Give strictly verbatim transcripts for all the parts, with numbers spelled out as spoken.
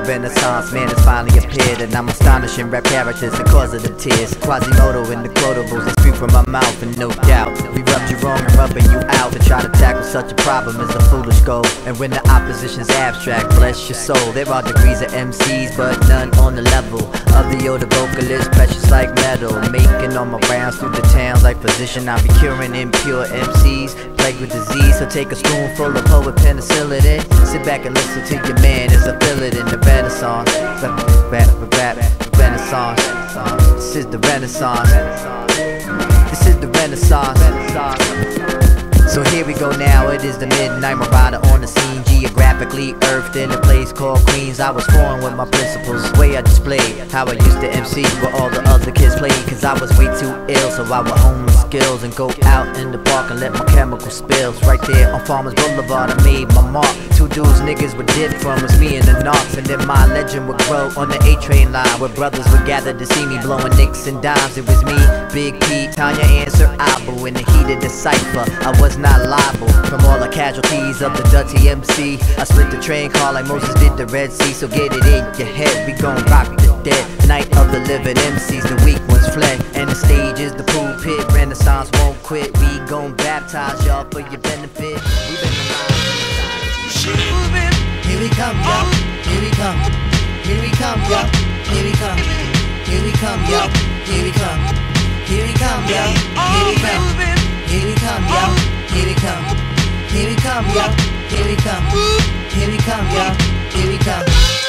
the renaissance man has finally appeared, and I'm astonishing rap characters the cause of the tears. Quasimodo and the quotables, they speak from my mouth, and no doubt we rubbed you wrong and rubbing you out. To try to tackle such a problem is a foolish goal, and when the opposition's abstract, bless your soul. There are degrees of M Cs, but none on the level of the older vocalist, precious like metal. Making all my rounds through the towns like physician, I be curing impure M Cs plagued with disease. So take a spoonful of poet penicillin in, sit back and listen to your man as I feel it in the renaissance. Rap, rap, rap, renaissance. This is the renaissance. This is the renaissance. So here we go now, it is the midnight marauder on the scene, geographically earthed in a place called Queens. I was foreign with my principles, the way I displayed how I used to M C where all the other kids played. Cause I was way too ill, so I would hone my skills and go out in the park and let my chemical spills. Right there on Farmers Boulevard I made my mark. Two dudes niggas would dip from was me and the Knox, and then my legend would grow on the A train line where brothers would gather to see me blowing nicks and dimes. It was me, Big P, Tanya, and Sir Abu in the heat of the cypher. I was not liable from all the casualties of the dirty M C. I split the train car like Moses did the Red Sea. So get it in your head, we gon' rock the dead night of the living M Cs. The weak ones fled, and the stage is the pulpit. Renaissance won't quit. We gon' baptize y'all for your benefit. We been alive. Here we come, yo. Here we come. Here we come, yo. Here we come. Here we come, yo. Here we come. Here we come, yo. Here we come. Here we come, yo. Here we come. Here we come, yo. Here we come. Here we come, yo. Here we come.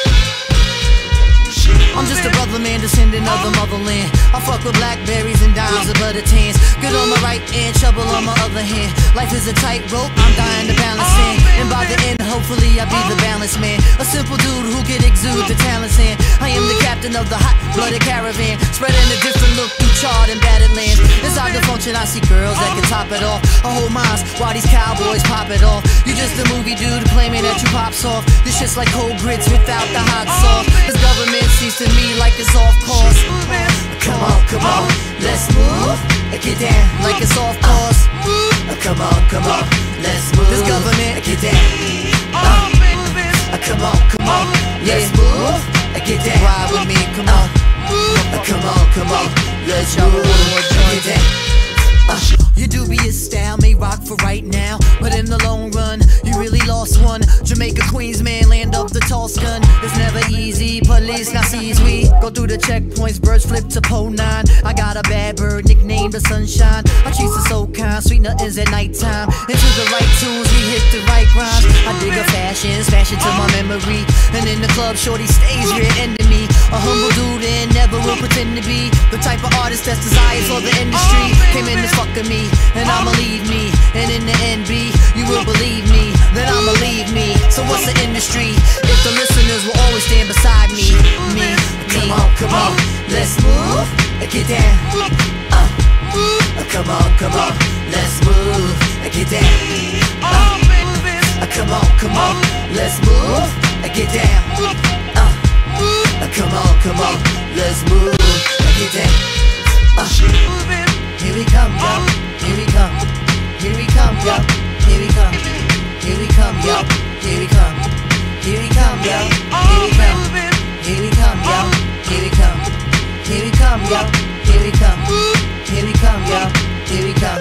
I'm just a brother man, descendant of the motherland. I fuck with blackberries and dimes of butter tans. Good on my right hand, trouble on my other hand. Life is a tightrope, I'm dying to balance in. And by the end, hopefully I'll be the balance man. A simple dude who can exude the talents in. I am the captain of the hot-blooded caravan, spreading a different look through charred and battered lands. Inside the function, I see girls that can top it off. I hold minds while these cowboys pop it off. You just a movie dude claiming that you pop soft. This shit's like cold grits without the hot sauce. This government seems to me like it's off course. Come on, come on, let's move. Get down like it's off course. Come on, come on, let's move. This government, get down. Uh, come on, come on, let's move. Get down, ride with me, come on. Come on, come on, let's move. Get down. Uh, your dubious style may rock for right now, but in the long run, you really lost one. Jamaica, Queens, man, land of the Toscan. It's never easy, police now sees we go through the checkpoints, birds flip to pole nine. I got a bad bird, nicknamed the sunshine. I treat her so kind, sweet nothings at nighttime. Into the right tunes, we hit the right rhymes. I dig a fashion, smash it to my memory. And in the club, shorty stays rear end of me. A humble dude and never will pretend to be the type of artist that's desired for the industry. Came in this fucking me, and I'ma leave me. And in the end, B, you will believe me, that I'ma leave me. So what's the industry if the listeners will always stand beside me? Me, come on, come on, let's move. Get down. Uh, come on, come on, let's move. Get down. Uh, come on, come on, let's move. Get down. Uh, come on, come on, let's move. Get down. Uh, here we come, yo. Here we come. Here we come, yo. Here we come. Here we come, yo. Here we come. Here we come, yo. Here we come. Here we come, yo. Here we come. Here we come, yo. Here we come. Here we come, yo. Here we come.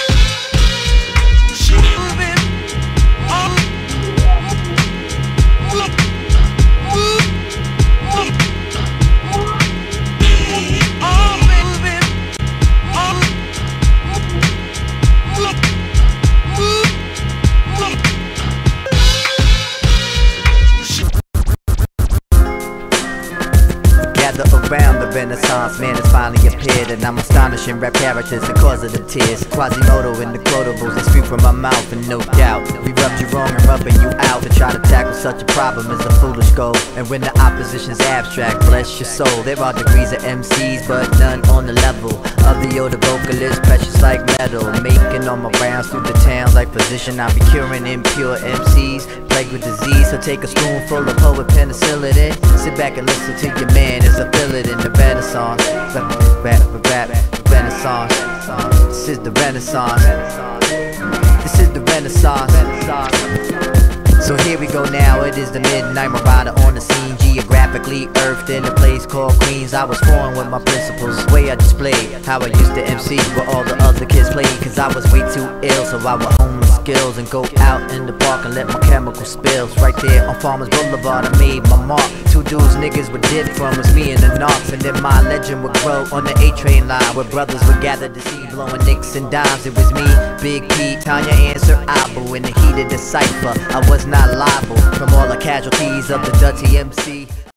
Around the renaissance man has finally appeared, and I'm astonishing rap characters the cause of the tears. Quasimodo and the quotables, they speak from my mouth, and no doubt we rubbed you wrong and rubbing you out. To try to tackle such a problem is a foolish goal, and when the opposition's abstract, bless your soul. There are degrees of M Cs, but none on the level of the older vocalist, precious like metal. Making all my rounds through the towns like physician, I be curing impure M Cs plagued with disease. So take a spoonful of poet penicillin in, sit back and listen to your man as I feel it in the renaissance. Rap, rap, rap, renaissance. This is the renaissance. This is the renaissance. So here we we go now, it is the midnight marauder on the scene. Geographically earthed in a place called Queens. I was foreign with my principles, way I displayed how I used to M C where all the other kids played. Cause I was way too ill, so I would hone my skills and go out in the park and let my chemical spills. Right there on Farmers Boulevard I made my mark. Two dudes niggas would dip from was me and the Narcs. And then my legend would grow on the A-train line where brothers would gather to see blowing nicks and dimes. It was me, Big P, Tanya, and Sir Abu. In the heat of the cypher, I was not liable from all the casualties of the dirty M C.